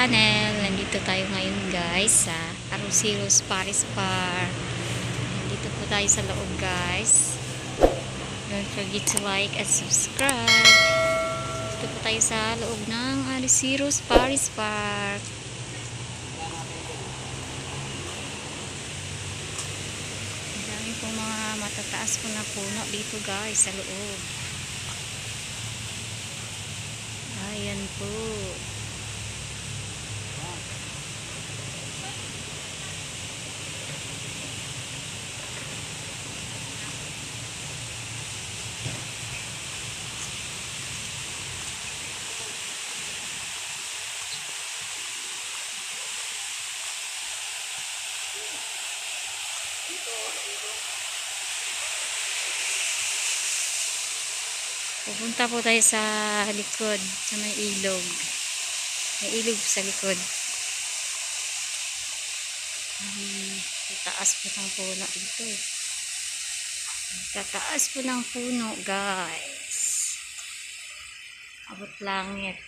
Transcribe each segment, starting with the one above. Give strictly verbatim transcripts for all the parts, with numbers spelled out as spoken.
channel. Nandito tayo ngayon guys sa Arroceros Paris Park. Nandito po tayo sa loob guys. Don't forget to like and subscribe. Dito po tayo sa loob ng Arroceros Paris Park. Ang dami pong mga matataas po na puno dito guys sa loob. Ayan po. Pupunta po tayo sa likod, sa may ilog. May ilog sa likod. Hmm, tataas po ng puno dito. Tataas po ng puno, guys. Abot langit.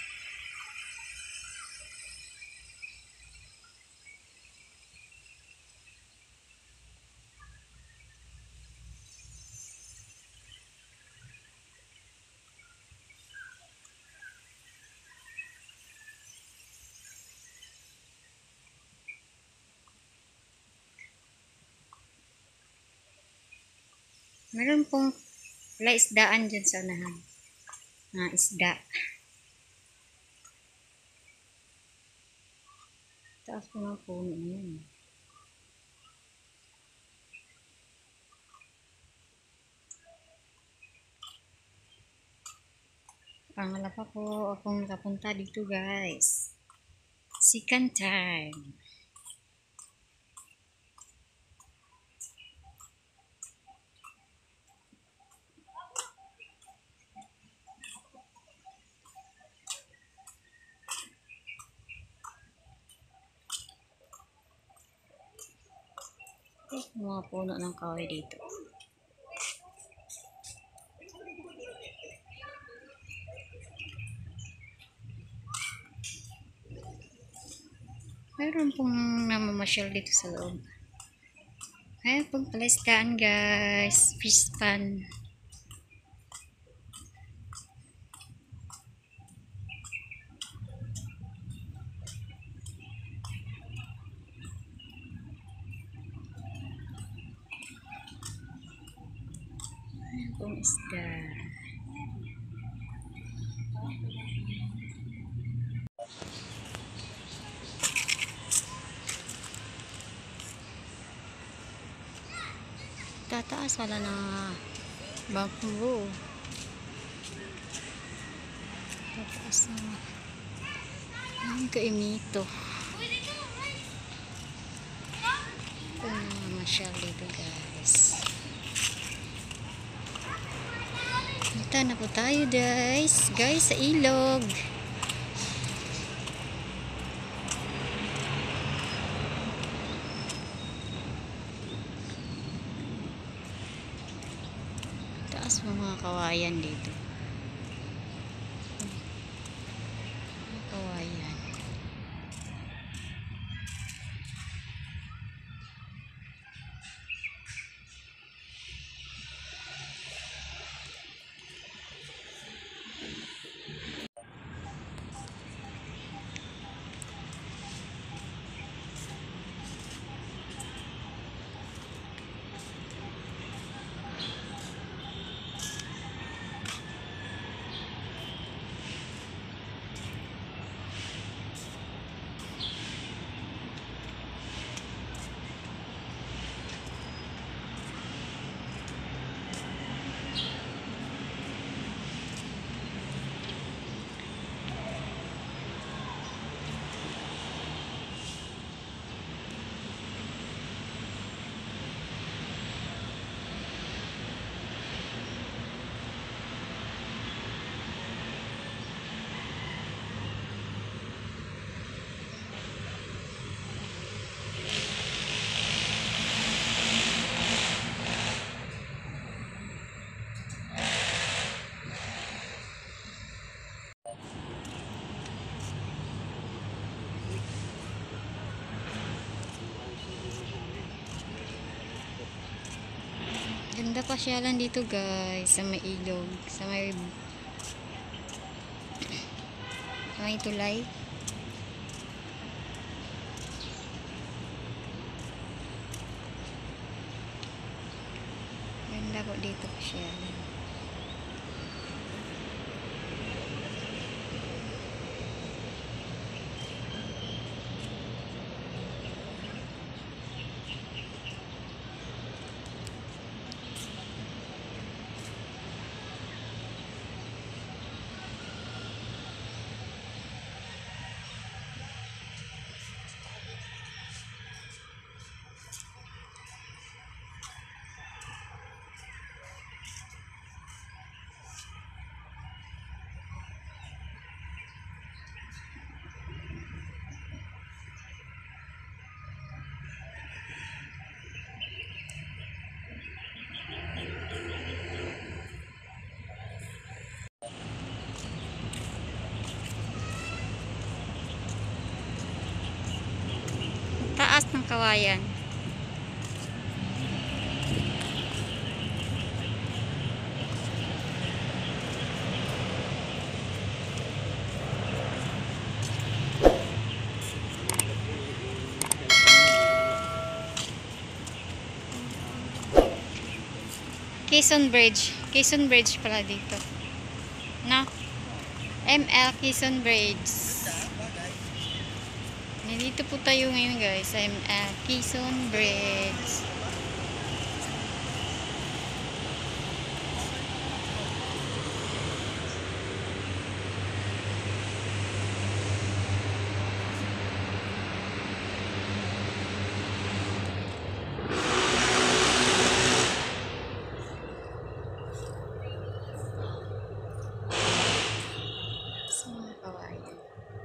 Meron pong wala isdaan dyan sa unahan. Mga isda. Taas po ng puno yan. Pangala pa po akong nakapunta dito guys. Second time. Mga puno ng kahoy dito. Mayroon pong namamasyal dito sa loob. Ayan pong palaisdaan guys. Fish pan. Ayan pong isda. Tataas wala na bamboo. Tataas na. Ang kaimito. Ito na masyal dito guys. Punta na po tayo guys. Guys sa ilog. Taas mga kawayan dito. Mga kawayan. Ganda pasyalan dito guys, sa may ilog, sa may sa may tulay. Ganda ko dito pasyalan. Taas ng kawayan. Quezon Bridge. Quezon Bridge pala dito. No? M L Quezon Bridge. Nandito po tayo ngayon guys sa M L Quezon Bridge. Sa mga kawayan.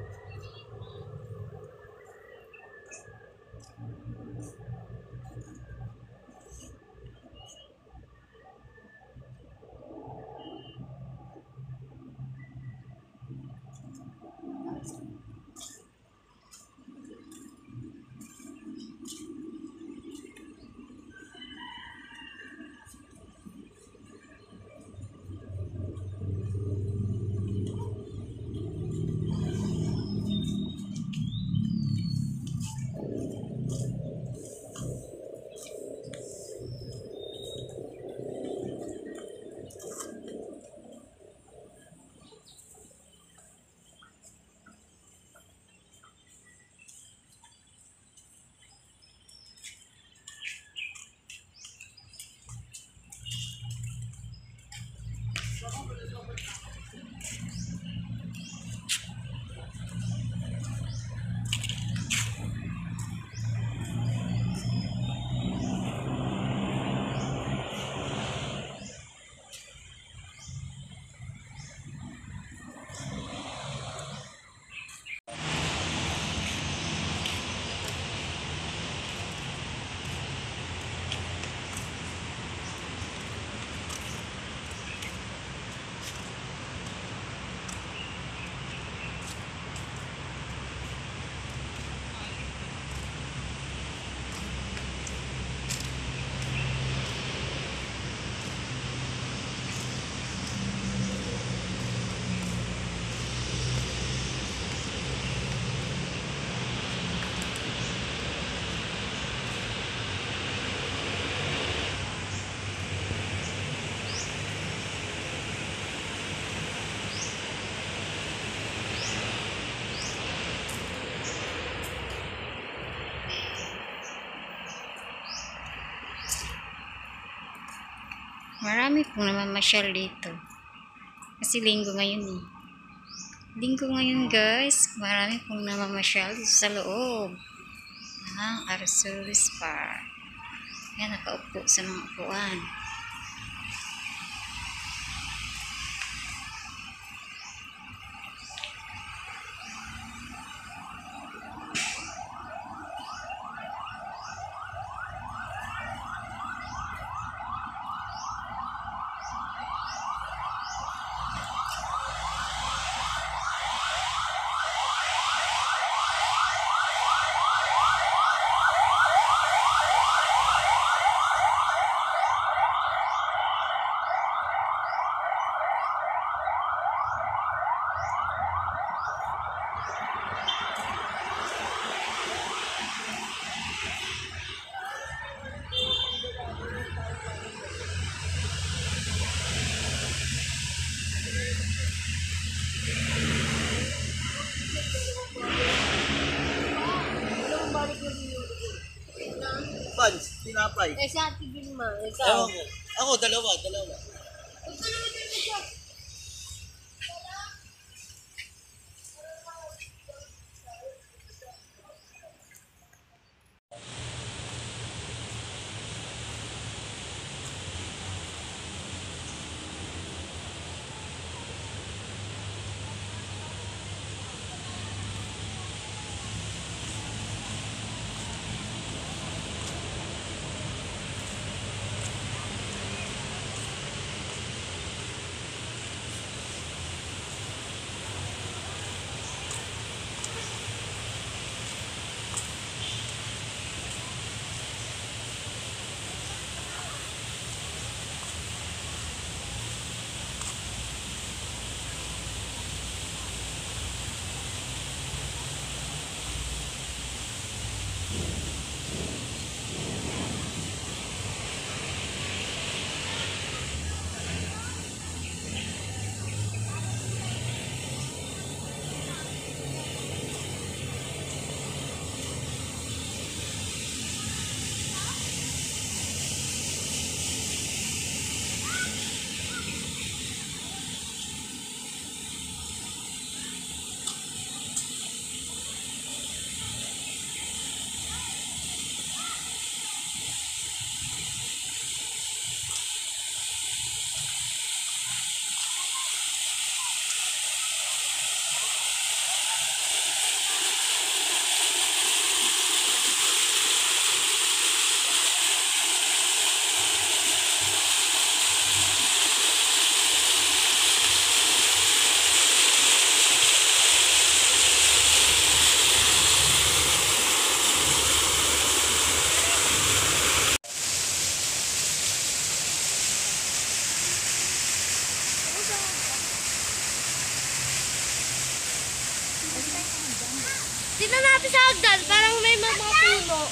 Marami pong namamasyal dito. Kasi linggo ngayon eh. Linggo ngayon guys, marami pong namamasyal dito sa loob ng Arcellus Park. Yan, nakaupo sa mga upuan. buns, tinapay. Eh, si Ate Vilma, Ewan ikaw. ko. Ako, dalawa, dalawa. Dito natin sa hagdan, parang may mga puno.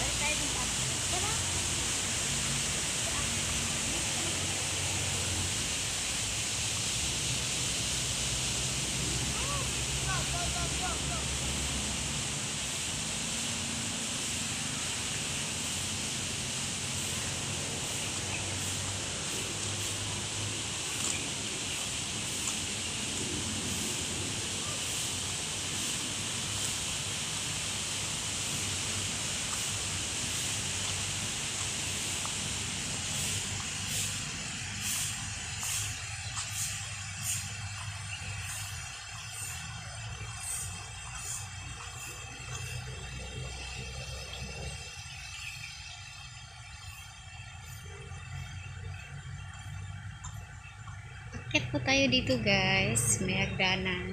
Akit po tayo dito guys. May hagdanan.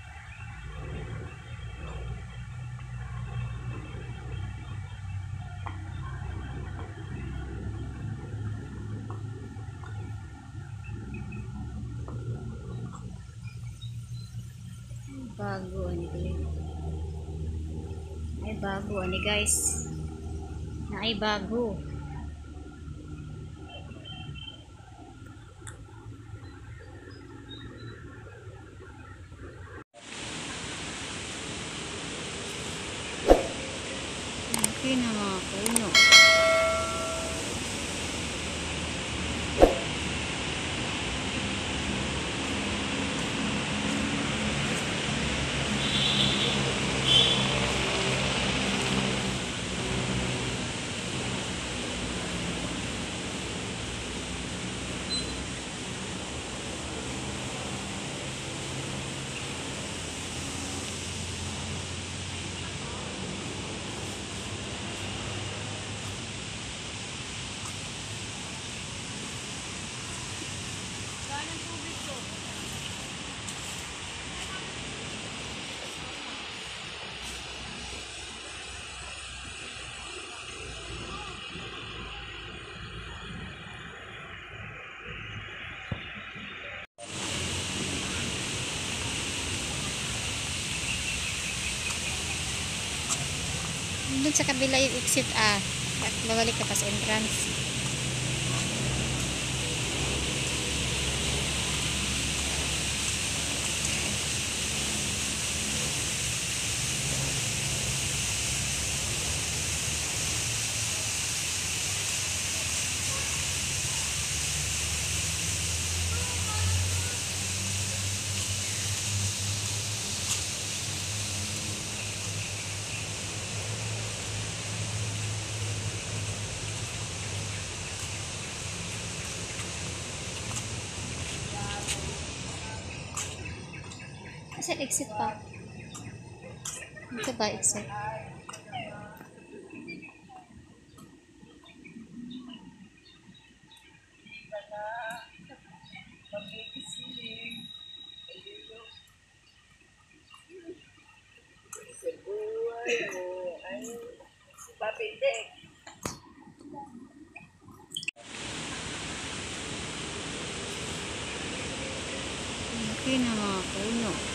Bago ani guys. Ay bago ani guys. Na ay bago. Okay na mga puno. Doon sa kabila yung exit ah. Babalik ka pa sa entrance. Kasi exit pa. Ito ba exit? Okay na mga puno.